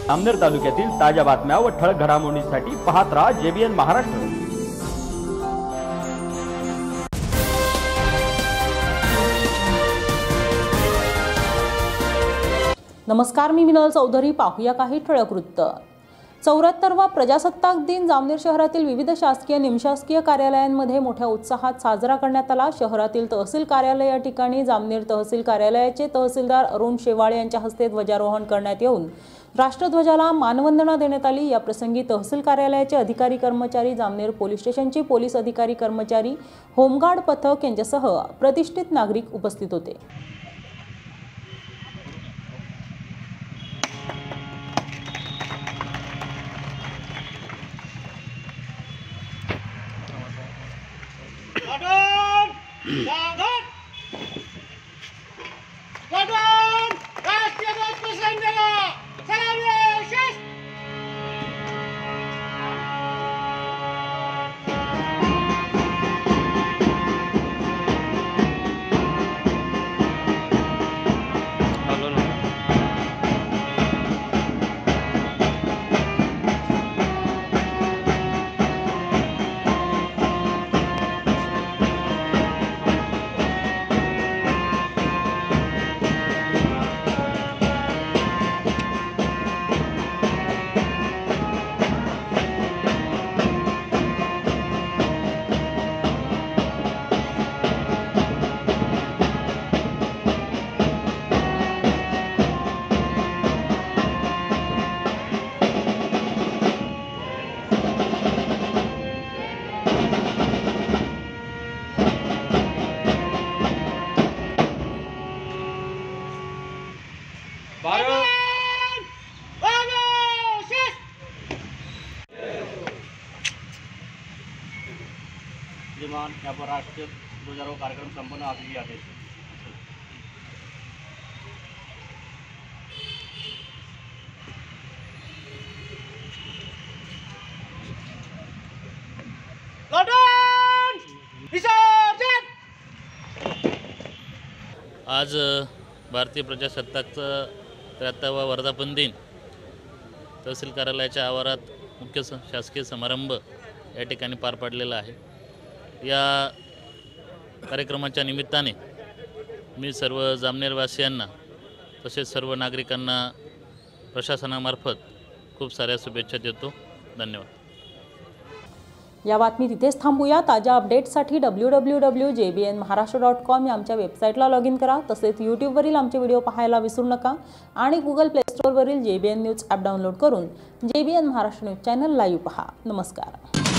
जामनेर तालुक्यातील ताज्या बातम्या व ठळक घडामोडींसाठी पाहत राहा JBN महाराष्ट्र। नमस्कार, मी मिनल चौधरी। पाहूया काही ठळक वृत्त। 74वा प्रजासत्ताक दिन जामनेर शहरातील विविध शासकीय निमशासकीय कार्यालयांमध्ये मोठ्या उत्साहात साजरा करण्यात आला। शहरातील तहसील कार्यालय या ठिकाणी जामनेर तहसील कार्यालयाचे तहसीलदार अरुण शेवाळे यांच्या हस्ते ध्वजारोहण करण्यात येऊन राष्ट्रध्वजाला मानवंदना देण्यात आली। या प्रसंगी तहसील कार्यालयाचे अधिकारी कर्मचारी, जामनेर पोलीस स्टेशनचे पोलीस अधिकारी कर्मचारी, होमगार्ड पथक यांच्यासह प्रतिष्ठित नागरिक उपस्थित होते। यहाँ पर राष्ट्रीय ध्वजारोहण कार्यक्रम संपन्न आदरणीय आदेश। आज भारतीय प्रजासत्ताकचा 73वा वर्धापन दिन तहसील कार्यालयाच्या आवारात मुख्य शासकीय समारंभ या ठिकाणी पार पडलेला आहे। या कार्यक्रमाच्या निमित्ताने मी सर्व जामनेरवासियांना तसेच सर्व नागरिकांना प्रशासनामार्फत खूप साऱ्या शुभेच्छा देतो। धन्यवाद। या बातमी तिथेच थांबूया। ताज्या अपडेट्ससाठी www.jbnmaharashtra.com या आमच्या वेबसाईटला लॉग इन करा। तसेच यूट्यूबवरील आमचे व्हिडिओ पाहायला विसरू नका आणि गुगल प्ले स्टोअरवरील JBN न्यूज ॲप डाउनलोड करून JBN Maharashtra news channel live पहा। नमस्कार।